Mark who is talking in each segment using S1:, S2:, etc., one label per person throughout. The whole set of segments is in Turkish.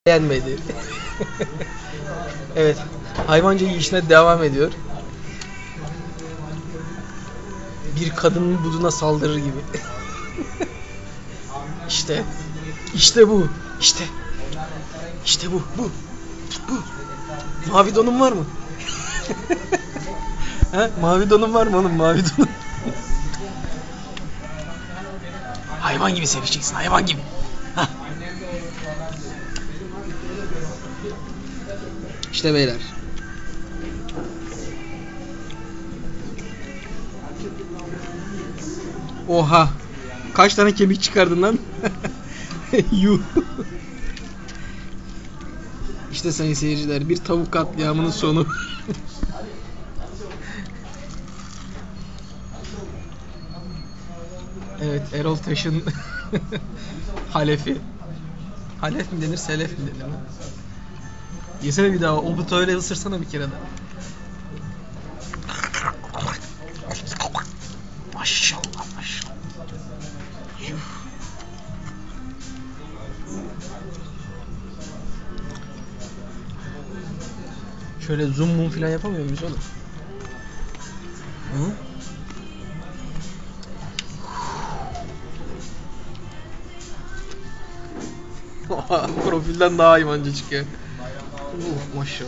S1: beğenmedi. Evet. Hayvancı yiyişine devam ediyor. Bir kadının buduna saldırır gibi. İşte. İşte bu. İşte. İşte bu. Bu. Bu. Mavi donun var mı? Ha? Mavi donun var mı oğlum? Mavi donun. Hayvan gibi seveceksin. Hayvan gibi. Hah. İşte beyler. Oha. Kaç tane kemik çıkardın lan? Yuh. İşte sayın seyirciler, bir tavuk katliamının sonu. Evet, Erol Taş'ın halefi. Halef mi denir, selef mi denir? Yesene bir daha, o butu öyle ısırsana bir kere daha. Maşallah maşallah. Yuh. Şöyle zoom mum falan yapamıyor muyuz oğlum? Hı? Profilden daha hayvancı çıkıyor. Maşallah.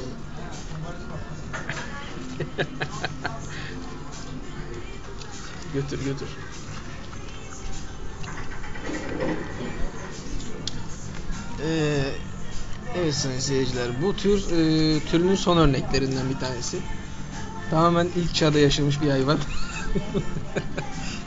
S1: Götür götür. Evet sayın seyirciler, bu tür türünün son örneklerinden bir tanesi. Tamamen ilk çağda yaşamış bir hayvan.